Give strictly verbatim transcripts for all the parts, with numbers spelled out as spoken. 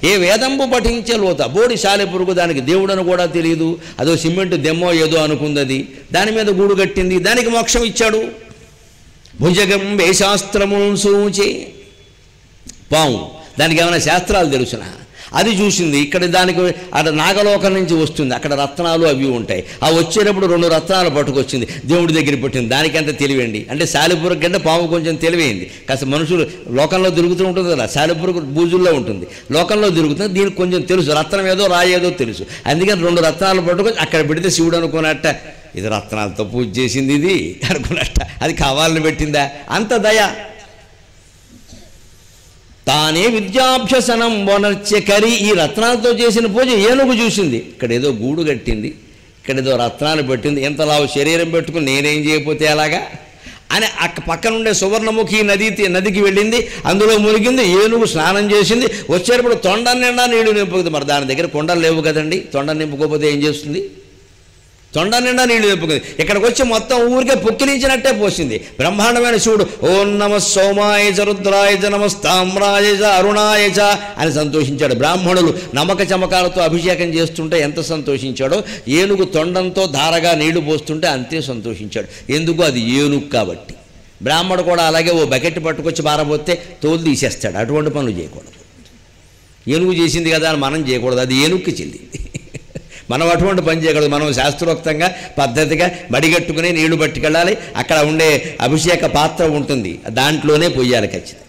ఏ వేదంబు పఠించే లోత బోడి సాలెపురుగు దానికి దేవుడని కూడా తెలియదు, అదో సిమెంట్ దెమ్మో ఏదో అనుకుంది, దాని మీద గూడు కట్టింది, దానికి మోక్షం ఇచ్చాడు. భుజగం వేశాస్త్రము సూచి పాము, దానికి ఏమైనా శాస్త్రాలు తెలుసునా? అది చూసింది. ఇక్కడ దానికి అక్కడ నాగలోకం నుంచి వస్తుంది, అక్కడ రత్నాలు అవి ఉంటాయి. ఆ వచ్చేటప్పుడు రెండు రత్నాలు పట్టుకొచ్చింది, దేవుడి దగ్గర పెట్టింది. దానికంటే తెలివండి అంటే సాలెపురుగు కంటే పాము కొంచెం తెలివైంది. కాస్త మనుషులు లోకంలో తిరుగుతూ ఉంటుంది కదా, సాలెపురుగు బూజుల్లో ఉంటుంది, లోకంలో తిరుగుతుంది. దీనికి కొంచెం తెలుసు, రత్నం ఏదో రాయేదో తెలుసు. అందుకని రెండు రత్నాలు పట్టుకొచ్చి అక్కడ పెడితే శివుడు అనుకున్నట్ట ఇది రత్నాలతో పూజ చేసింది ఇది అనుకున్నట్ట, అది కావాలని పెట్టిందా? అంత దయ. తానే విద్యాభ్యసనం వనర్చె కరి, ఈ రత్నాలతో చేసిన పూజ ఏనుగు చూసింది. ఇక్కడ ఏదో గూడు కట్టింది, ఇక్కడ ఏదో రత్నాలు పెట్టింది, ఎంతలా శరీరం పెట్టుకుని నేనేం చేయకపోతే అలాగా అని అక్క పక్కనుండే సువర్ణముఖి నది నదికి వెళ్ళింది, అందులో మునిగింది. ఏనుగు స్నానం చేసింది, వచ్చేటప్పుడు తొండ నిండా నీళ్లు నింపుకుంది. మరి దాని దగ్గర కొండలు లేవు కదండి, తొండ నింపుకోకపోతే ఏం చేస్తుంది? తొండ నిండా నీళ్లు నింపుకుంది. ఇక్కడికి వచ్చి మొత్తం ఊరికే పొక్కిలించినట్టే పోసింది. బ్రహ్మాండమైన శివుడు ఓం నమ సోమాయ చ రుద్రాయ చ నమస్తామ్రాయ చ అరుణాయ చ అని సంతోషించాడు. బ్రాహ్మణులు నమక చమకాలతో అభిషేకం చేస్తుంటే ఎంత సంతోషించాడో, ఏనుగు తొండంతో ధారగా నీళ్లు పోస్తుంటే అంతే సంతోషించాడు. ఎందుకు? అది ఏనుగు కాబట్టి. బ్రాహ్మణుడు కూడా అలాగే ఓ బకెట్ పట్టుకొచ్చి బారబోతే తోలు తీసేస్తాడు. అటువంటి పనులు చేయకూడదు. ఏనుగు చేసింది కదా అని మనం చేయకూడదు, అది ఏనుగుకి చెల్లింది. మనం అటువంటి పని చేయకూడదు. మనం శాస్త్రోక్తంగా పద్ధతిగా బడిగట్టుకుని నీళ్లు పట్టుకెళ్ళాలి. అక్కడ ఉండే అభిషేక పాత్ర ఉంటుంది, దాంట్లోనే పొయ్యాలి ఖచ్చితంగా.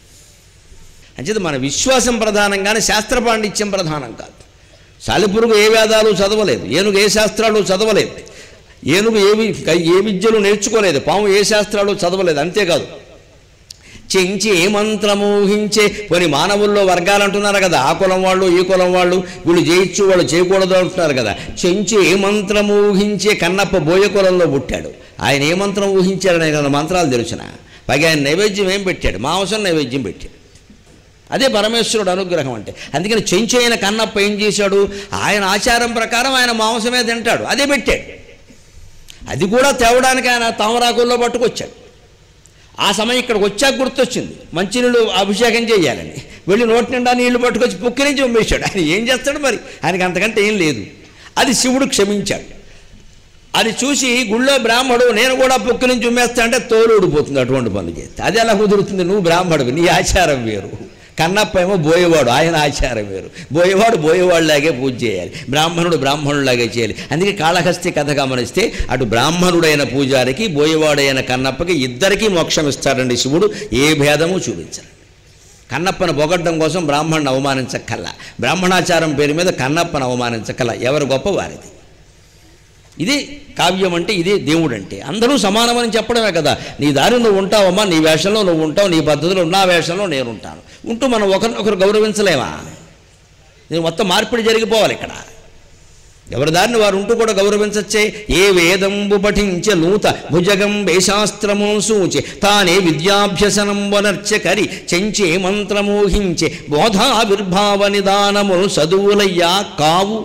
అంచేది మన విశ్వాసం ప్రధానం కానీ శాస్త్ర పాండిత్యం ప్రధానం కాదు. సాలెపురుగు ఏ వేదాలు చదవలేదు, ఏనుగు ఏ శాస్త్రాలు చదవలేదు, ఏనుగు ఏ ఏ విద్యలు నేర్చుకోలేదు, పాము ఏ శాస్త్రాలు చదవలేదు. అంతేకాదు చెంచి ఏ మంత్రము ఊహించే కొన్ని మానవుల్లో వర్గాలు అంటున్నారు కదా, ఆ కులం వాళ్ళు ఈ కులం వాళ్ళు, వీళ్ళు చేయొచ్చు వాళ్ళు చేయకూడదు అంటున్నారు కదా. చెంచి ఏ మంత్రము ఊహించే కన్నప్ప బోయ కులంలో పుట్టాడు. ఆయన ఏ మంత్రం ఊహించాడని ఆయన మంత్రాలు తెలిసిన. పైగా ఆయన నైవేద్యం ఏం పెట్టాడు? మాంసం నైవేద్యం పెట్టాడు. అదే పరమేశ్వరుడు అనుగ్రహం అంటే. అందుకని చెంచి అయిన కన్నప్ప ఏం చేశాడు? ఆయన ఆచారం ప్రకారం ఆయన మాంసమే తింటాడు, అదే పెట్టాడు. అది కూడా తేవడానికి ఆయన తామరాకుల్లో పట్టుకొచ్చాడు. ఆ సమయం ఇక్కడికి వచ్చాక గుర్తొచ్చింది మంచినీళ్ళు అభిషేకం చేయాలని. వెళ్ళి నోటి నిండా నీళ్లు పట్టుకొచ్చి పుక్కి నుంచి ఉమ్మేశాడు. ఆయన ఏం చేస్తాడు మరి? ఆయనకి అంతకంటే ఏం లేదు. అది శివుడు క్షమించాడు. అది చూసి గుళ్ళో బ్రాహ్మడు నేను కూడా పుక్కి నుంచి ఉమ్మేస్తా అంటే తోలు ఊడిపోతుంది అటువంటి పనులు చేస్తే. అది ఎలా కుదురుతుంది? నువ్వు బ్రాహ్మడువి, నీ ఆచారం వేరు. కన్నప్ప ఏమో బోయేవాడు, ఆయన ఆచారం వేరు. బోయేవాడు బోయేవాళ్ళలాగే పూజ చేయాలి, బ్రాహ్మణుడు బ్రాహ్మణులాగే చేయాలి. అందుకే కాళహస్తి కథ గమనిస్తే అటు బ్రాహ్మణుడైన పూజారికి బోయేవాడైన కన్నప్పకి ఇద్దరికీ మోక్షం ఇస్తాడండి శివుడు. ఏ భేదము చూపించరు. కన్నప్పను పొగడ్డం కోసం బ్రాహ్మణుని అవమానించక్కల్లా, బ్రాహ్మణాచారం పేరు మీద కన్నప్పను అవమానించక్కల్లా. ఎవరు గొప్ప వారిది. ఇది కావ్యం అంటే, ఇది దేవుడు అంటే. అందరూ సమానమని చెప్పడమే కదా. నీ దారి నువ్వు ఉంటావమ్మా, నీ వేషంలో నువ్వు ఉంటావు, నీ పద్ధతిలో నా వేషంలో నేను ఉంటాను. ఉంటూ మనం ఒకరినొకరు గౌరవించలేమా? నేను మొత్తం మార్పిడి జరిగిపోవాలి ఇక్కడ. ఎవరి దారిని వారు ఉంటూ కూడా గౌరవించచ్చే. ఏ వేదంబు పఠించే నూత భుజగం వేశాస్త్రము సూచి తానే విద్యాభ్యసనం వనర్చె కరి చెంచే మంత్రమోహించే బోధావిర్భావ నిదానములు చదువులయ్యా కావు.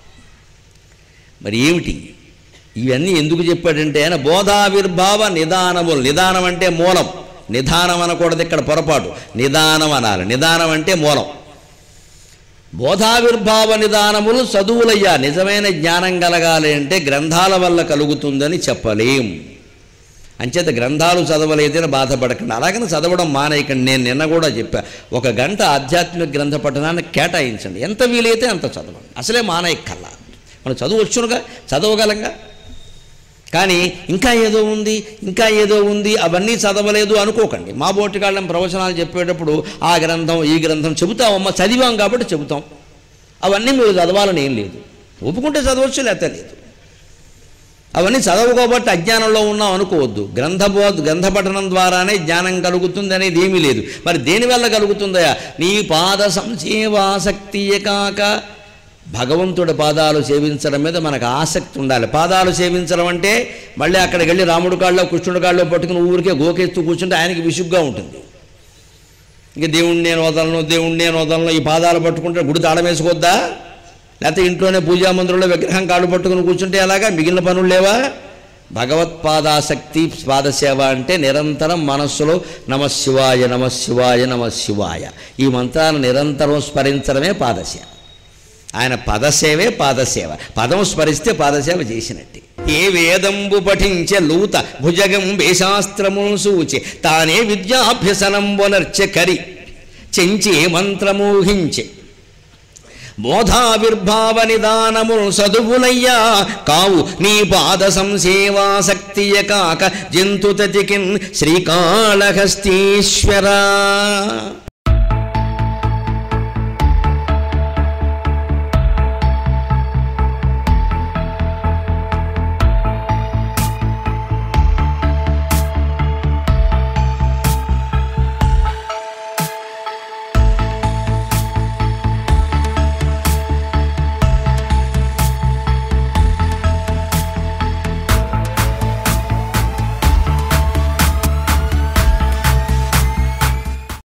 మరి ఏమిటి ఇవన్నీ ఎందుకు చెప్పాడంటే ఆయన బోధావిర్భావ నిదానములు. నిదానం అంటే మూలం, నిదానం అనకూడదు ఇక్కడ, పొరపాటు. నిదానం అనాలి. నిదానం అంటే మూలం. బోధావిర్భావ నిదానములు చదువులయ్యా. నిజమైన జ్ఞానం కలగాలి అంటే గ్రంథాల వల్ల కలుగుతుందని చెప్పలేం. అంచేత గ్రంథాలు చదవలేదని బాధపడకండి. అలాగని చదవడం మానేయకండి. నేను నిన్న కూడా చెప్పా, ఒక గంట ఆధ్యాత్మిక గ్రంథ పఠనాన్ని కేటాయించండి. ఎంత వీలైతే అంత చదవండి. అసలే మానేయక్కల్లా. మనం చదువచ్చునుగా, చదవగలంగా. కానీ ఇంకా ఏదో ఉంది, ఇంకా ఏదో ఉంది, అవన్నీ చదవలేదు అనుకోకండి. మా బోటికాళ్ళం ప్రవచనాలు చెప్పేటప్పుడు ఆ గ్రంథం ఈ గ్రంథం చెబుతామమ్మా, చదివాం కాబట్టి చెబుతాం. అవన్నీ మీరు చదవాలని ఏం లేదు. ఒప్పుకుంటే చదవచ్చు, లేకపోతే లేదు. అవన్నీ చదవకోబట్టి అజ్ఞానంలో ఉన్నాం అనుకోవద్దు. గ్రంథబో గ్రంథ పఠనం ద్వారానే జ్ఞానం కలుగుతుంది అనేది ఏమీ లేదు. మరి దేనివల్ల కలుగుతుందయా? నీ పాద సంసేవాసక్తియే కాక భగవంతుడి పాదాలు సేవించడం మీద మనకు ఆసక్తి ఉండాలి. పాదాలు సేవించడం అంటే మళ్ళీ అక్కడికి వెళ్ళి రాముడి కాళ్ళలో కృష్ణుడి కాళ్ళలో పట్టుకుని ఊరికే గోకెత్తు కూర్చుంటే ఆయనకి విసుగ్గా ఉంటుంది. ఇంక దేవుణ్ణి నేను వదలను, దేవుణ్ణి నేను వదలను, ఈ పాదాలు పట్టుకుంటే గుడి తాళం వేసుకోవద్దా? లేకపోతే ఇంట్లోనే పూజా మందిరంలో విగ్రహం కాళ్ళు పట్టుకుని కూర్చుంటే ఎలాగా? మిగిలిన పనులు లేవా? భగవత్పాదాసక్తి పాదసేవ అంటే నిరంతరం మనస్సులో నమశివాయ నమశివాయ నమశివాయ ఈ మంత్రాన్ని నిరంతరం స్మరించడమే పాదసేవ. ఆయన పదసేవే పాదసేవ. పదం స్మరిస్తే పాదసేవ చేసినట్టే. ఏ వేదంబు పఠించే లూత భుజగం వేశాస్త్రమును సూచి తానే విద్యాభ్యసనంబునర్చె కరి చెంచి మంత్రమూహించి బోధావిర్భావ నిదానమును చదువులయ్యా కావు నీ పాద సంసేవాసక్తియ కాక జంతుతతికిన్ శ్రీకాళహస్తీశ్వరా.